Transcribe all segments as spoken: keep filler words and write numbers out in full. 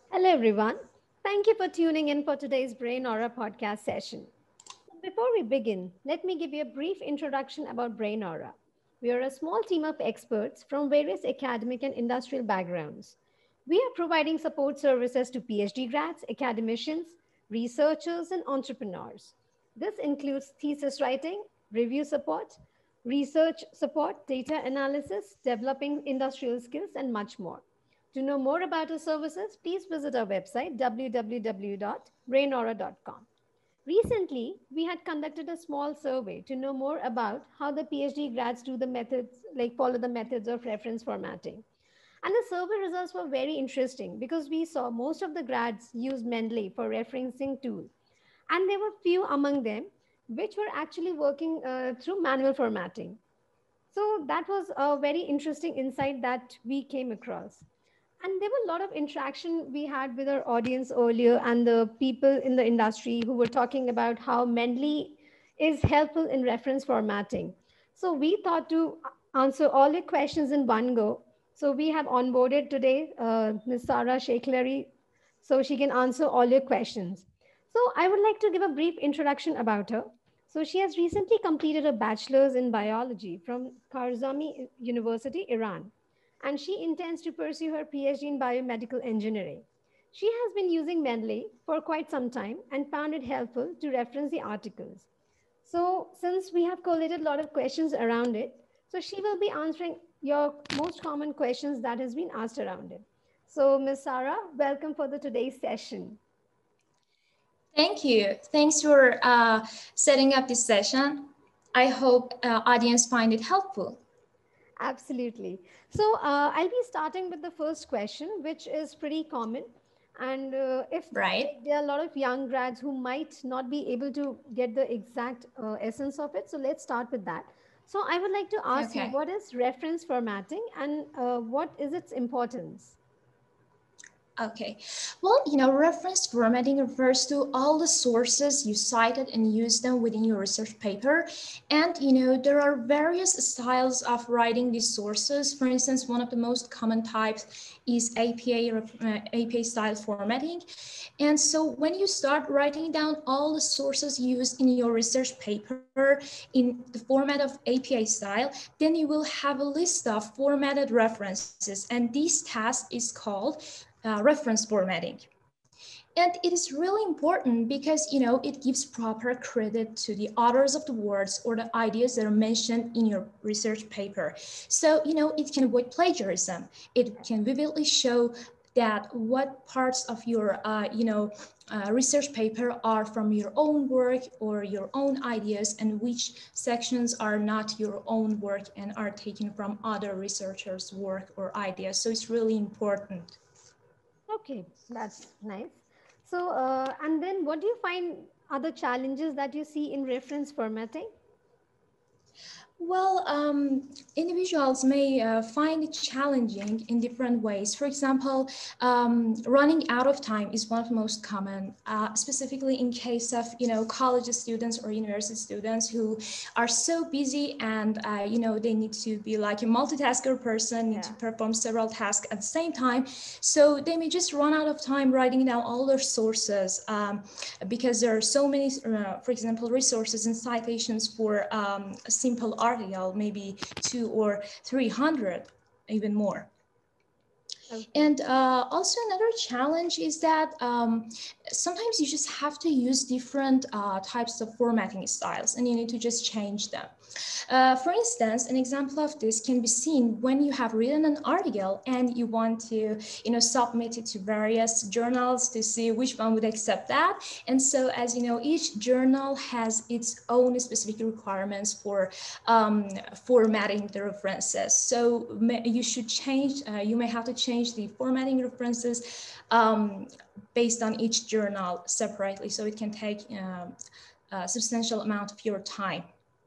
Hello, everyone. Thank you for tuning in for today's BrainAura podcast session. Before we begin, let me give you a brief introduction about BrainAura. We are a small team of experts from various academic and industrial backgrounds. We are providing support services to PhD grads, academicians, researchers, and entrepreneurs. This includes thesis writing, review support, research support, data analysis, developing industrial skills, and much more. To know more about our services, please visit our website w w w dot brainaura dot com. Recently, we had conducted a small survey to know more about how the PhD grads do the methods, like follow the methods of reference formatting. And the survey results were very interesting because we saw most of the grads use Mendeley for referencing tool. And there were few among them which were actually working uh, through manual formatting. So that was a very interesting insight that we came across. And there were a lot of interaction we had with our audience earlier and the people in the industry who were talking about how Mendeley is helpful in reference formatting. So we thought to answer all your questions in one go. So we have onboarded today uh, Miz Sara Sheikhlary so she can answer all your questions. So I would like to give a brief introduction about her. So she has recently completed a bachelor's in biology from Karzami University, Iran, and she intends to pursue her PhD in biomedical engineering. She has been using Mendeley for quite some time and found it helpful to reference the articles. So, since we have collated a lot of questions around it, so she will be answering your most common questions that has been asked around it. So, Miz Sara, welcome for the today's session. Thank you. Thanks for uh, setting up this session. I hope uh, audience find it helpful. Absolutely. So uh, I'll be starting with the first question, which is pretty common. And uh, if Right. like, there are a lot of young grads who might not be able to get the exact uh, essence of it, so let's start with that. So I would like to ask you, Okay. what is reference formatting and uh, what is its importance? Okay, well, you know, reference formatting refers to all the sources you cited and use them within your research paper. And, you know, there are various styles of writing these sources. For instance, one of the most common types is A P A, uh, A P A style formatting. And so when you start writing down all the sources used in your research paper in the format of A P A style, then you will have a list of formatted references. And this task is called Uh, reference formatting. And it is really important because, you know, it gives proper credit to the authors of the words or the ideas that are mentioned in your research paper. So, you know, it can avoid plagiarism. It can vividly show that what parts of your, uh, you know, uh, research paper are from your own work or your own ideas and which sections are not your own work and are taken from other researchers' work or ideas. So it's really important. Okay, that's nice. So, uh, and then what do you find are the challenges that you see in reference formatting? Well, um, individuals may uh, find it challenging in different ways. For example, um, running out of time is one of the most common, uh, specifically in case of, you know, college students or university students who are so busy and, uh, you know, they need to be like a multitasker person, need Yeah. to perform several tasks at the same time. So they may just run out of time writing down all their sources um, because there are so many, uh, for example, resources and citations for um, a simple article, maybe two or three hundred, even more. Okay. And uh, also another challenge is that um, sometimes you just have to use different uh, types of formatting styles and you need to just change them. Uh, for instance, an example of this can be seen when you have written an article and you want to, you know, submit it to various journals to see which one would accept that. And so, as you know, each journal has its own specific requirements for um, formatting the references. So may, you should change, uh, you may have to change the formatting references um, based on each journal separately. So it can take um, a substantial amount of your time.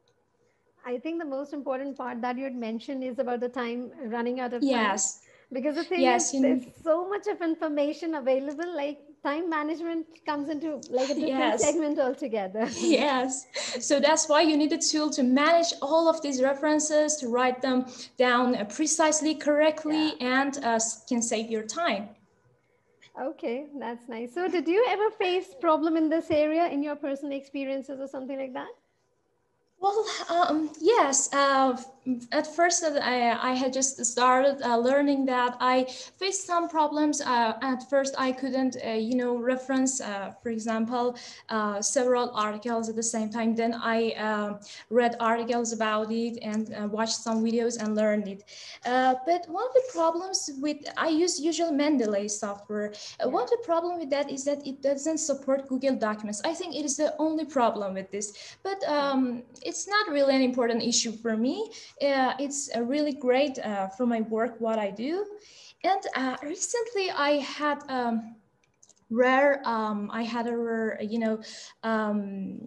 I think the most important part that you had mentioned is about the time running out of time. Yes, Because the thing is, yes, there's you, so much of information available, like time management comes into like a different yes, segment altogether. yes. So that's why you need a tool to manage all of these references, to write them down precisely, Yeah. correctly, and uh, can save your time. Okay, that's nice. So did you ever face problem in this area in your personal experiences or something like that? Well, um, yes. Uh, at first, uh, I, I had just started uh, learning that I faced some problems. Uh, at first, I couldn't, uh, you know, reference, uh, for example, uh, several articles at the same time. Then I um read articles about it and uh, watched some videos and learned it. Uh, but one of the problems with I use usual Mendeley software. Uh, one Yeah. of the problem with that is that it doesn't support Google Documents. I think it is the only problem with this. But Okay. um, it's not really an important issue for me. Uh, it's uh, really great uh, for my work, what I do. And uh, recently I had um, rare, um, I had a rare, you know, um,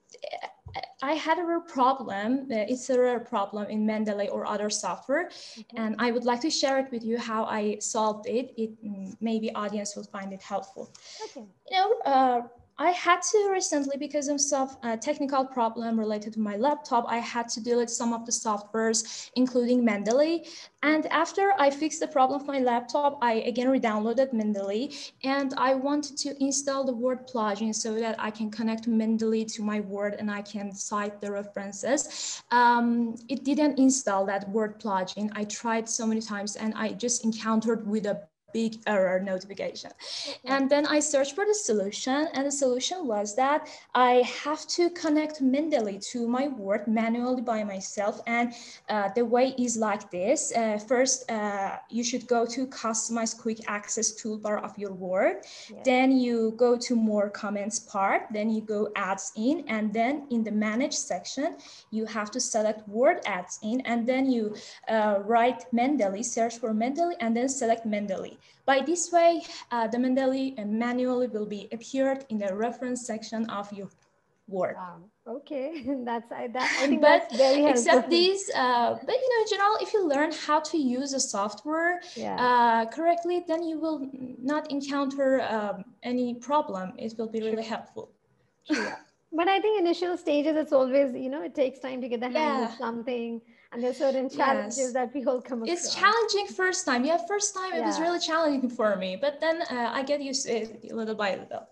I had a rare problem. Uh, It's a rare problem in Mendeley or other software, Okay. and I would like to share it with you how I solved it. It mm, maybe audience will find it helpful. Okay. You know, uh, I had to recently, because of some uh, technical problem related to my laptop, I had to delete some of the softwares, including Mendeley. And Okay. after I fixed the problem of my laptop, I again re-downloaded Mendeley, and I wanted to install the Word plugin so that I can connect Mendeley to my Word and I can cite the references. Um, it didn't install that Word plugin. I tried so many times and I just encountered with a big error notification. And Okay. then I searched for the solution, and the solution was that I have to connect Mendeley to my Word manually by myself. And uh, the way is like this. Uh, first, uh, you should go to Customize Quick Access toolbar of your Word. Yes. Then you go to More Comments part. Then you go Adds In. And then in the Manage section, you have to select Word Adds In. And then you uh, write Mendeley, search for Mendeley, and then select Mendeley. By this way, uh, the Mendeley manually will be appeared in the reference section of your Word. Wow. Okay. That's I that I think that's But very helpful. except these, uh, but you know, in general, if you learn how to use the software Yeah. uh, correctly, then you will not encounter um, any problem. It will be really True. helpful. True. But I think initial stages, it's always, you know, it takes time to get the hang of Yeah, something, and there's certain challenges yes. that we all come It's across. challenging first time. Yeah, first time it was Yeah. really challenging for me, but then uh, I get used to it little by little.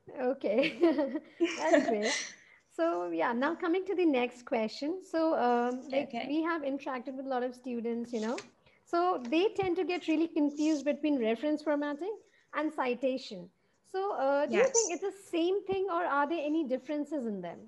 Okay. That's great. So yeah, now coming to the next question. So um, like Okay. we have interacted with a lot of students, you know, so they tend to get really confused between reference formatting and citation. So uh, do you think Yes. it's the same thing, or are there any differences in them?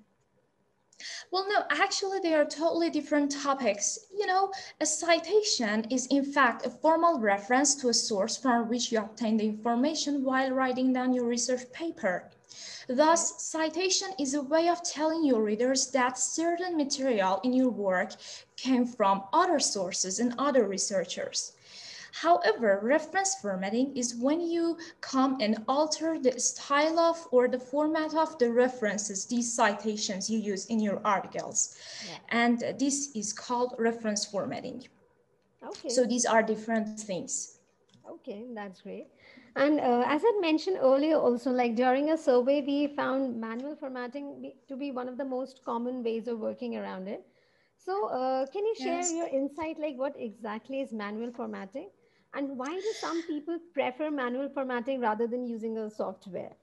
Well, no, actually, they are totally different topics. You know, a citation is in fact a formal reference to a source from which you obtain the information while writing down your research paper. Okay. Thus, citation is a way of telling your readers that certain material in your work came from other sources and other researchers. However, reference formatting is when you come and alter the style of or the format of the references, these citations you use in your articles. Yeah. And this is called reference formatting. Okay. So these are different things. Okay, that's great. And uh, as I mentioned earlier, also, like during a survey, we found manual formatting be, to be one of the most common ways of working around it. So, uh, can you share Yes. your insight, like what exactly is manual formatting, and why do some people prefer manual formatting rather than using a software?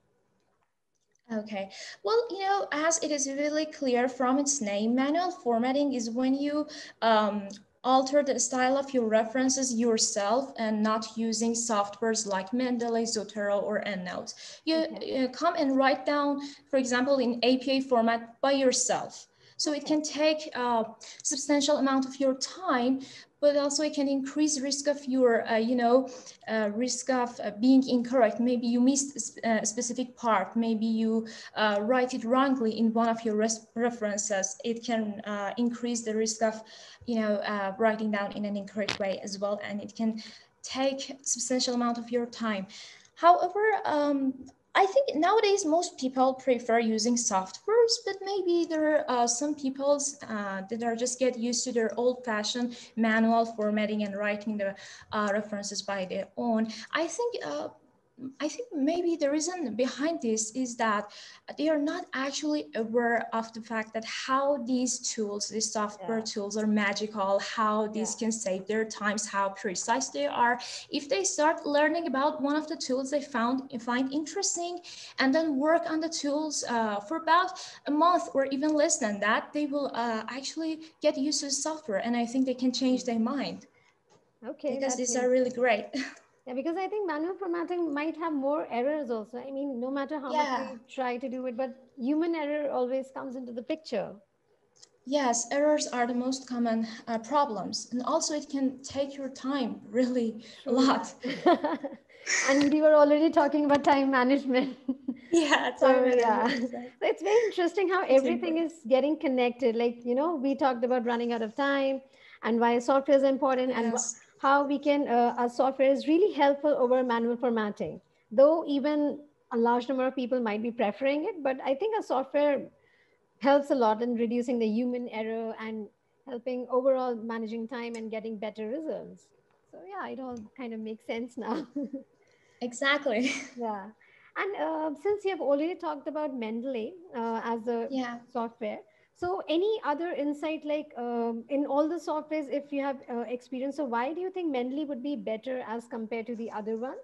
Okay. Well, you know, as it is really clear from its name, manual formatting is when you um, alter the style of your references yourself and not using softwares like Mendeley, Zotero, or EndNote. You, Okay. you come and write down, for example, in A P A format by yourself. So it Okay. can take a substantial amount of your time, but also it can increase risk of your, uh, you know, uh, risk of uh, being incorrect. Maybe you missed a specific part. Maybe you uh, write it wrongly in one of your res- references. It can uh, increase the risk of, you know, uh, writing down in an incorrect way as well, and it can take substantial amount of your time. However, um, I think nowadays most people prefer using softwares, but maybe there are uh, some people uh, that are just get used to their old-fashioned manual formatting and writing the uh, references by their own. I think uh, I think maybe the reason behind this is that they are not actually aware of the fact that how these tools, these software Yeah. tools are magical, how these Yeah. can save their times, how precise they are. If they start learning about one of the tools they found find interesting and then work on the tools uh, for about a month or even less than that, they will uh, actually get used to the software, and I think they can change their mind Okay, because that these are makes really sense. great. Yeah, because I think manual formatting might have more errors also. I mean, no matter how much Yeah. we try to do it, but human error always comes into the picture. Yes, errors are the most common uh, problems, and also it can take your time really a True lot. that. And we were already talking about time management. Yeah, time So yeah, management so is like it's very interesting how it's everything important. is getting connected. Like, you know, we talked about running out of time and why software is important and wh- Yes, how we can, uh, our software is really helpful over manual formatting. Though even a large number of people might be preferring it, but I think a software helps a lot in reducing the human error and helping overall managing time and getting better results. So yeah, it all kind of makes sense now. exactly. Yeah. And uh, since you have already talked about Mendeley uh, as a Yeah. software, so any other insight like um, in all the softwares, if you have uh, experience, so why do you think Mendeley would be better as compared to the other ones?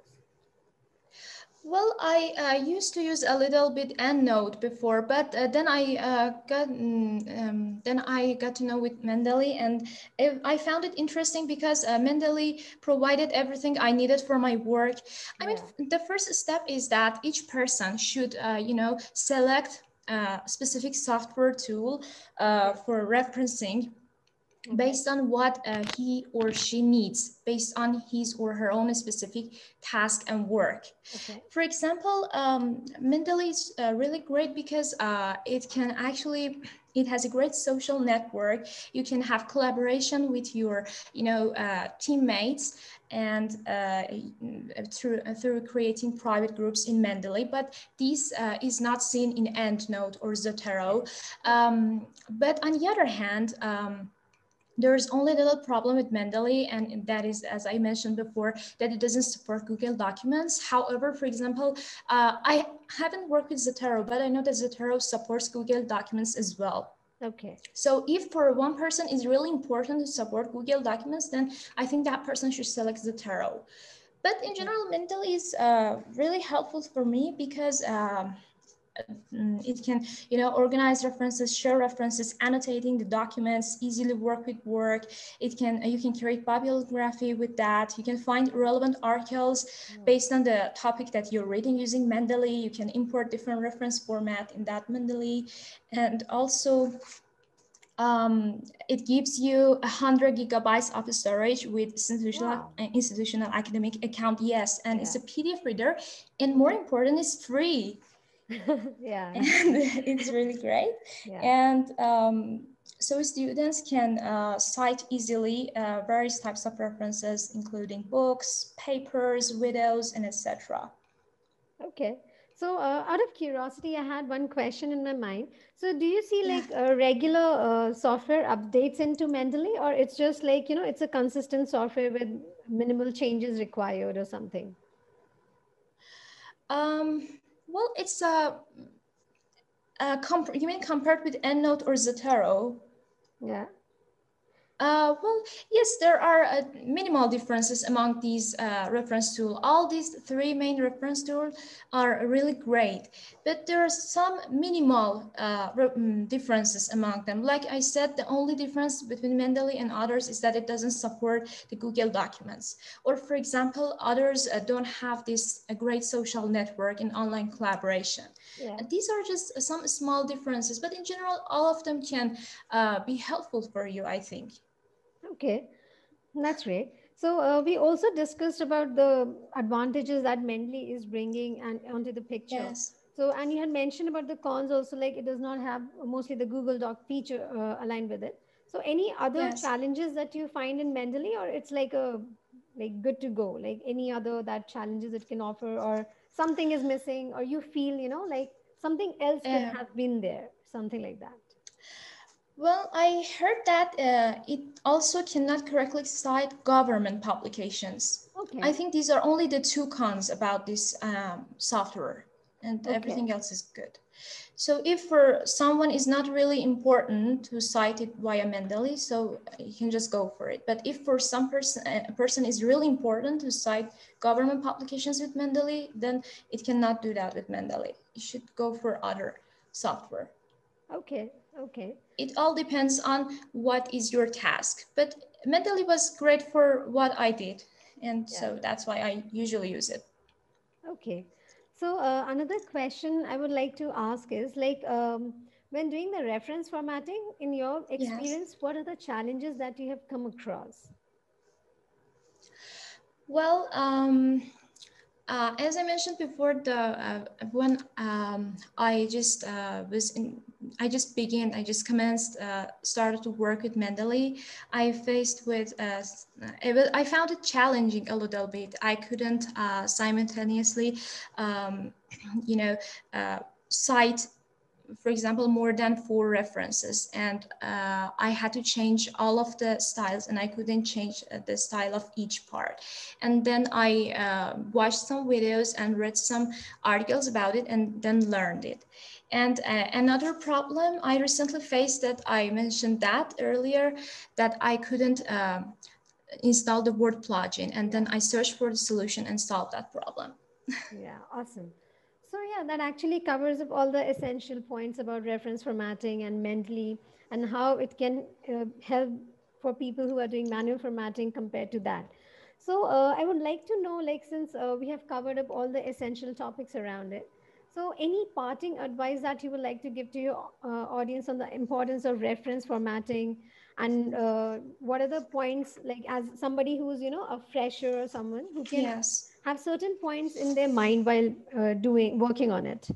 Well, I uh, used to use a little bit EndNote before, but uh, then I uh, got mm, um, then I got to know with Mendeley, and it, I found it interesting because uh, Mendeley provided everything I needed for my work. I mean, Yeah. f- the first step is that each person should, uh, you know, select a specific software tool uh, Okay. for referencing Okay. based on what uh, he or she needs, based on his or her own specific task and work. Okay. For example, um, Mendeley is uh, really great because uh, it can actually, it has a great social network. You can have collaboration with your, you know, uh, teammates and uh, through uh, through creating private groups in Mendeley. But this uh, is not seen in EndNote or Zotero. Okay. Okay. Um, but on the other hand, um, there's only a little problem with Mendeley, and that is, as I mentioned before, that it doesn't support Google Documents. However, for example, uh, I haven't worked with Zotero, but I know that Zotero supports Google Documents as well. Okay. So if for one person it's really important to support Google Documents, then I think that person should select Zotero. But in Okay. general, Mendeley is uh, really helpful for me because um, Mm, it can, you know, organize references, share references, annotating the documents, easily work with work. It can, you can create bibliography with that. You can find relevant articles Yeah. based on the topic that you're reading using Mendeley. You can import different reference format in that Mendeley. And also, um, it gives you a hundred gigabytes of storage with institutional Wow. uh, institutional academic account. Yes, and it's Yeah. a P D F reader, and more Okay. important, it's free. Yeah. And it's really great. Yeah. And um, so students can uh, cite easily uh, various types of references, including books, papers, videos, and et cetera. Okay. So, uh, out of curiosity, I had one question in my mind. So, do you see Yeah. like uh, regular uh, software updates into Mendeley, or it's just like, you know, it's a consistent software with minimal changes required or something? Um, well, it's a, uh, comp- you mean compared with EndNote or Zotero? Yeah. Uh, well, yes, there are uh, minimal differences among these uh, reference tools. All these three main reference tools are really great, but there are some minimal uh, mm, differences among them. Like I said, the only difference between Mendeley and others is that it doesn't support the Google Documents. Or for example, others uh, don't have this a great social network and online collaboration. Yeah. And these are just some small differences, but in general, all of them can uh, be helpful for you, I think. Okay. That's great. So uh, we also discussed about the advantages that Mendeley is bringing and onto the picture. Yes, So and you had mentioned about the cons also, like it does not have mostly the Google Doc feature uh, aligned with it. So any other yes. challenges that you find in Mendeley, or it's like a like good to go, like any other that challenges it can offer, or something is missing, or you feel you know like something else could Uh, have been there, something like that. well, I heard that uh, it also cannot correctly cite government publications. I Okay. think these are only the two cons about this um, software, and Okay. everything else is good. So if for someone is not really important to cite it via Mendeley, so you can just go for it. But if for some person, a person is really important to cite government publications with Mendeley, then it cannot do that with Mendeley. You should go for other software. Okay. Okay. It all depends on what is your task. But Mendeley was great for what I did, and Yeah. so that's why I usually use it. Okay. So uh, another question I would like to ask is like um, when doing the reference formatting, in your Yes. experience, what are the challenges that you have come across? Well, um, uh, as I mentioned before, the uh, when um, I just uh, was in, I just began, I just commenced, uh, started to work with Mendeley. I faced with, uh, s- it was, I found it challenging a little bit. I couldn't uh, simultaneously, um, you know, uh, cite, for example, more than four references, and uh, I had to change all of the styles, and I couldn't change uh, the style of each part. And then I uh, watched some videos and read some articles about it, and then learned it. And uh, another problem I recently faced, that I mentioned that earlier, that I couldn't um install the word plugin, and Yeah. then I searched for the solution and solved that problem. Yeah, awesome. So yeah, that actually covers up all the essential points about reference formatting and mentally and how it can uh, help for people who are doing manual formatting compared to that. So uh, I would like to know, like, since uh, we have covered up all the essential topics around it, so any parting advice that you would like to give to your uh, audience on the importance of reference formatting, and uh, what are the points, like, as somebody who's, you know, a fresher or someone who can Yes. have certain points in their mind while uh, doing working on it.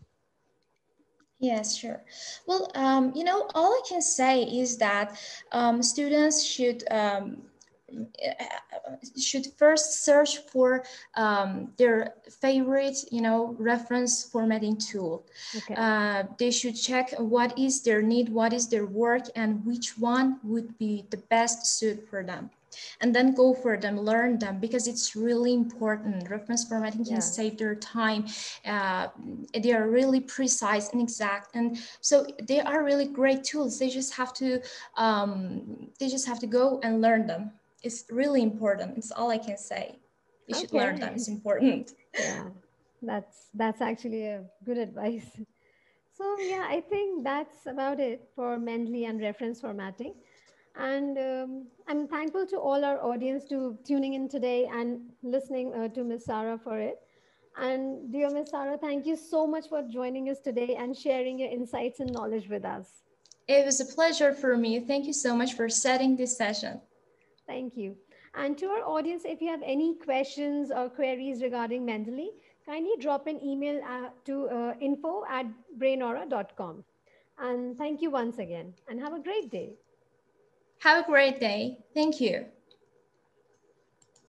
Yes, sure. Well, um, you know, all I can say is that um, students should um, should first search for um, their favorite, you know, reference formatting tool. Okay. Uh, they should check what is their need, what is their work, and which one would be the best suit for them. And then go for them, learn them, because it's really important. Reference formatting can Yeah. save their time. Uh, they are really precise and exact, and so they are really great tools. They just have to, um, they just have to go and learn them. It's really important. It's all I can say. They should learn them. Okay. It's important. Yeah. That's that's actually a good advice. So yeah, I think that's about it for Mendeley and reference formatting. And um, I'm thankful to all our audience to tuning in today and listening uh, to Miss Sara for it. And dear Miss Sara, thank you so much for joining us today and sharing your insights and knowledge with us. It was a pleasure for me. Thank you so much for setting this session. Thank you. And to our audience, if you have any questions or queries regarding Mendeley, kindly drop an email uh, to uh, info at brainaura dot com. And thank you once again, and have a great day. Have a great day. Thank you.